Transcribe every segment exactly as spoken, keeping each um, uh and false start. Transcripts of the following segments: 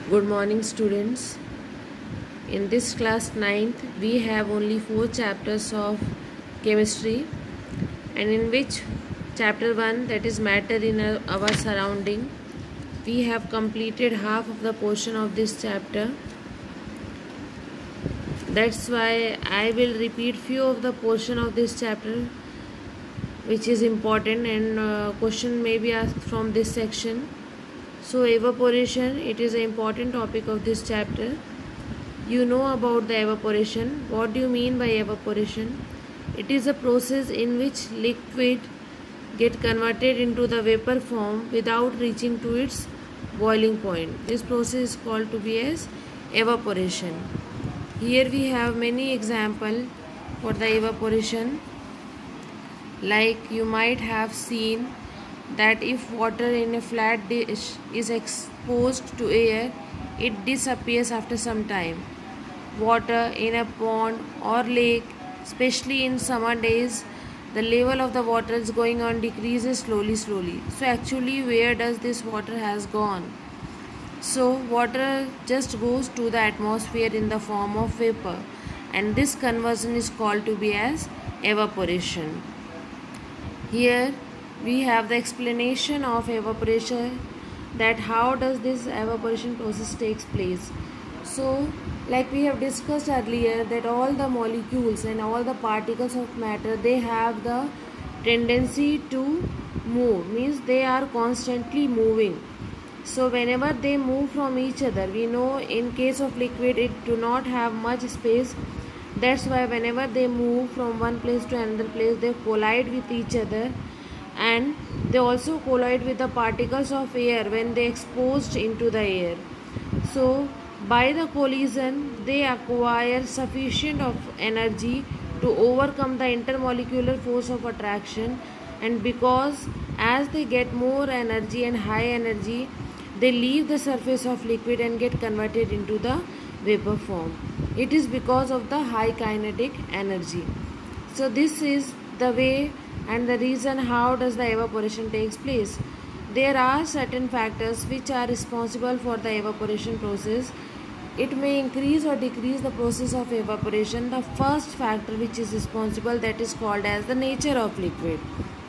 Good morning, students. In this class ninth, we have only four chapters of chemistry, and in which chapter one, that is matter in our surrounding, we have completed half of the portion of this chapter. That's why I will repeat few of the portion of this chapter which is important, and uh, question may be asked from this section. So evaporation, it is an important topic of this chapter. You know about the evaporation. What do you mean by evaporation? It is a process in which liquid get converted into the vapor form without reaching to its boiling point. This process is called to be as evaporation. Here we have many examples for the evaporation. Like you might have seen that if water in a flat dish is exposed to air, it disappears after some time. Water in a pond or lake, especially in summer days, the level of the water is going on decreases slowly slowly. So actually, where does this water has gone? So water just goes to the atmosphere in the form of vapor, and this conversion is called to be as evaporation. Here we have the explanation of evaporation, that how does this evaporation process takes place. So like we have discussed earlier, that all the molecules and all the particles of matter, they have the tendency to move, means they are constantly moving. So whenever they move from each other, we know in case of liquid it do not have much space. That's why whenever they move from one place to another place, they collide with each other, and they also collide with the particles of air when they exposed into the air. So by the collision, they acquire sufficient of energy to overcome the intermolecular force of attraction, and because as they get more energy and high energy, they leave the surface of liquid and get converted into the vapor form. It is because of the high kinetic energy. So this is the way and the reason how does the evaporation takes place. There are certain factors which are responsible for the evaporation process. It may increase or decrease the process of evaporation. The first factor which is responsible, that is called as the nature of liquid.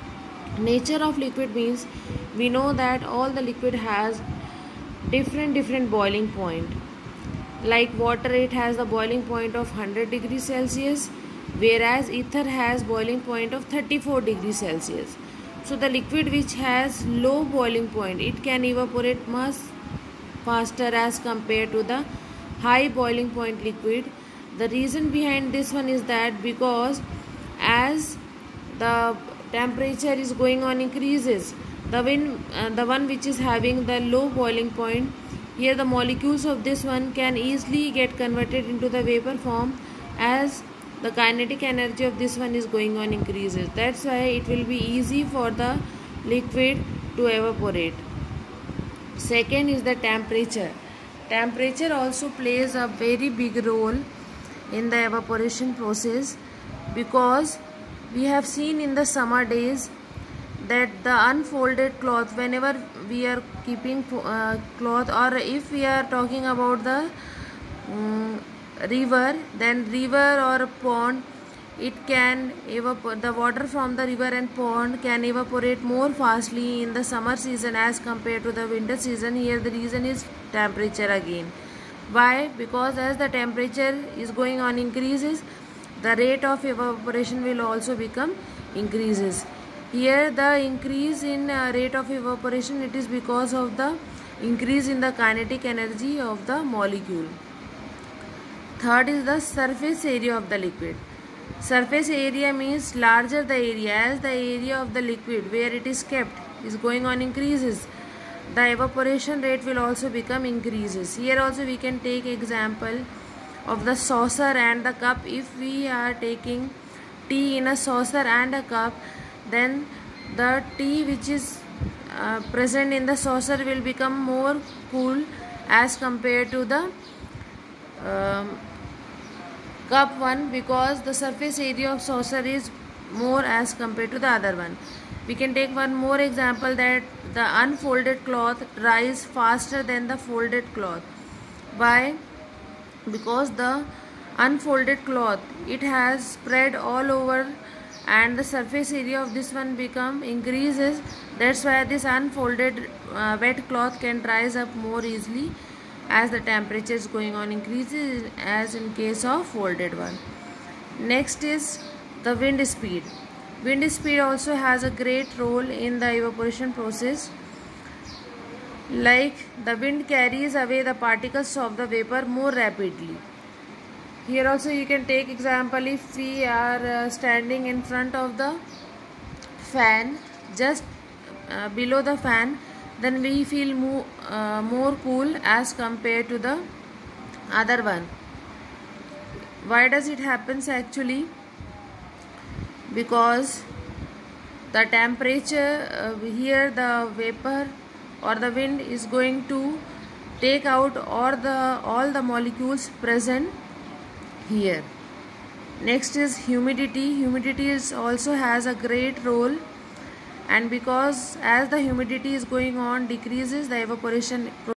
Nature of liquid means we know that all the liquid has different different boiling point. Like water, it has the boiling point of one hundred degrees Celsius, whereas ether has boiling point of thirty-four degrees Celsius. So the liquid which has low boiling point, it can evaporate much faster as compared to the high boiling point liquid. The reason behind this one is that because as the temperature is going on increases, the one, uh, the one which is having the low boiling point, here the molecules of this one can easily get converted into the vapor form as the kinetic energy of this one is going on increases. That's why it will be easy for the liquid to evaporate. Second is the temperature. Temperature also plays a very big role in the evaporation process, because we have seen in the summer days that the unfolded cloth, whenever we are keeping uh, cloth, or if we are talking about the um, river, then river or pond, it can evaporate, the water from the river and pond can evaporate more fastly in the summer season as compared to the winter season. Here the reason is temperature again. Why? Because as the temperature is going on increases, the rate of evaporation will also become increases. Here the increase in uh, rate of evaporation, it is because of the increase in the kinetic energy of the molecule. Third is the surface area of the liquid. Surface area means larger the area, as the area of the liquid where it is kept is going on increases, the evaporation rate will also become increases. Here also we can take example of the saucer and the cup. If we are taking tea in a saucer and a cup, then the tea which is uh, present in the saucer will become more cool as compared to the um, cup one, because the surface area of saucer is more as compared to the other one. We can take one more example, that the unfolded cloth dries faster than the folded cloth. Why? Because the unfolded cloth, it has spread all over and the surface area of this one become increases. That's why this unfolded uh, wet cloth can rise up more easily as the temperature is going on increases, as in case of folded one. Next is the wind speed. Wind speed also has a great role in the evaporation process. Like the wind carries away the particles of the vapor more rapidly. Here also you can take example, if we are uh, standing in front of the fan, just uh, below the fan, then we feel more, uh, more cool as compared to the other one. Why does it happens actually? Because the temperature uh, here, the vapor or the wind is going to take out or the all the molecules present here. Next is humidity. Humidity is also has a great role, and because as the humidity is going on decreases, the evaporation